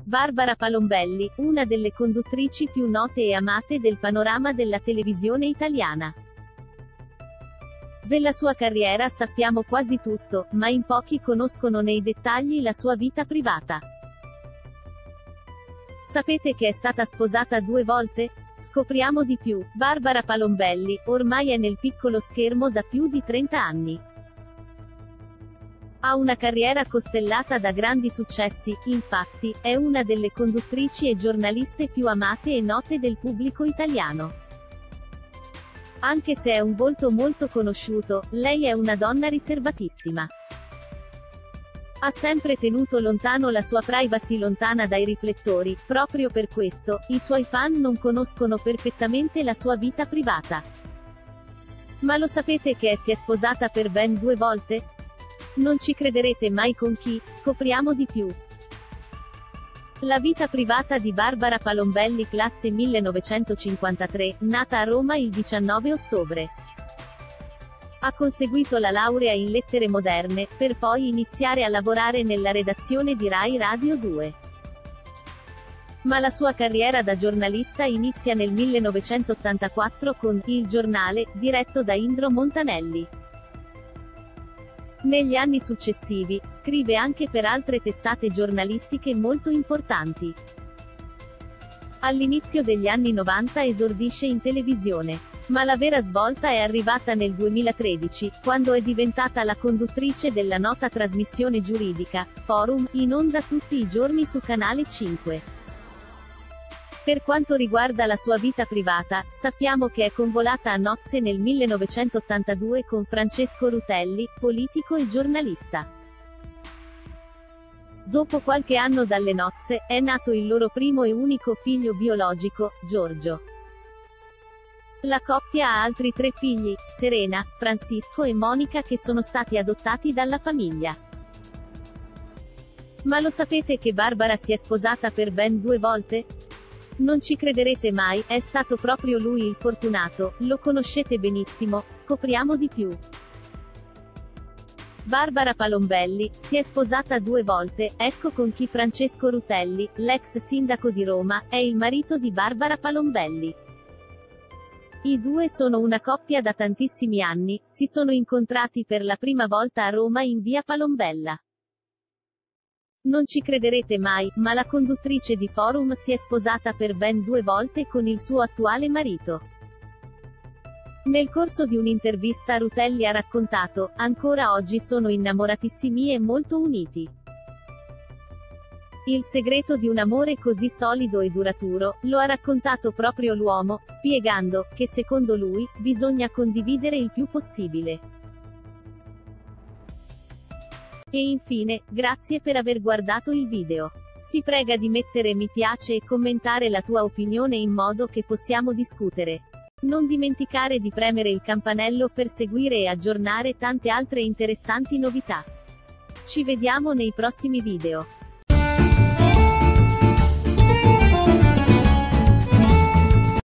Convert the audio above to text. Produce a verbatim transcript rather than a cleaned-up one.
Barbara Palombelli, una delle conduttrici più note e amate del panorama della televisione italiana. Della sua carriera sappiamo quasi tutto, ma in pochi conoscono nei dettagli la sua vita privata. Sapete che è stata sposata due volte? Scopriamo di più. Barbara Palombelli, ormai è nel piccolo schermo da più di trenta anni. Ha una carriera costellata da grandi successi, infatti, è una delle conduttrici e giornaliste più amate e note del pubblico italiano. Anche se è un volto molto conosciuto, lei è una donna riservatissima. Ha sempre tenuto lontano la sua privacy, lontana dai riflettori, proprio per questo, i suoi fan non conoscono perfettamente la sua vita privata. Ma lo sapete che si è sposata per ben due volte? Non ci crederete mai con chi, scopriamo di più. La vita privata di Barbara Palombelli, classe millenovecentocinquantatré, nata a Roma il diciannove ottobre. Ha conseguito la laurea in lettere moderne, per poi iniziare a lavorare nella redazione di Rai Radio due. Ma la sua carriera da giornalista inizia nel millenovecentottantaquattro con Il Giornale, diretto da Indro Montanelli. Negli anni successivi, scrive anche per altre testate giornalistiche molto importanti. All'inizio degli anni novanta esordisce in televisione. Ma la vera svolta è arrivata nel duemilatredici, quando è diventata la conduttrice della nota trasmissione giuridica, Forum, in onda tutti i giorni su Canale cinque. Per quanto riguarda la sua vita privata, sappiamo che è convolata a nozze nel millenovecentottantadue con Francesco Rutelli, politico e giornalista. Dopo qualche anno dalle nozze, è nato il loro primo e unico figlio biologico, Giorgio. La coppia ha altri tre figli, Serena, Francisco e Monica, che sono stati adottati dalla famiglia. Ma lo sapete che Barbara si è sposata per ben due volte? Non ci crederete mai, è stato proprio lui il fortunato, lo conoscete benissimo, scopriamo di più. Barbara Palombelli, si è sposata due volte, ecco con chi. Francesco Rutelli, l'ex sindaco di Roma, è il marito di Barbara Palombelli. I due sono una coppia da tantissimi anni, si sono incontrati per la prima volta a Roma in via Palombella. Non ci crederete mai, ma la conduttrice di Forum si è sposata per ben due volte con il suo attuale marito. Nel corso di un'intervista Rutelli ha raccontato, ancora oggi sono innamoratissimi e molto uniti. Il segreto di un amore così solido e duraturo, lo ha raccontato proprio l'uomo, spiegando, che secondo lui, bisogna condividere il più possibile. E infine, grazie per aver guardato il video. Si prega di mettere mi piace e commentare la tua opinione in modo che possiamo discutere. Non dimenticare di premere il campanello per seguire e aggiornare tante altre interessanti novità. Ci vediamo nei prossimi video.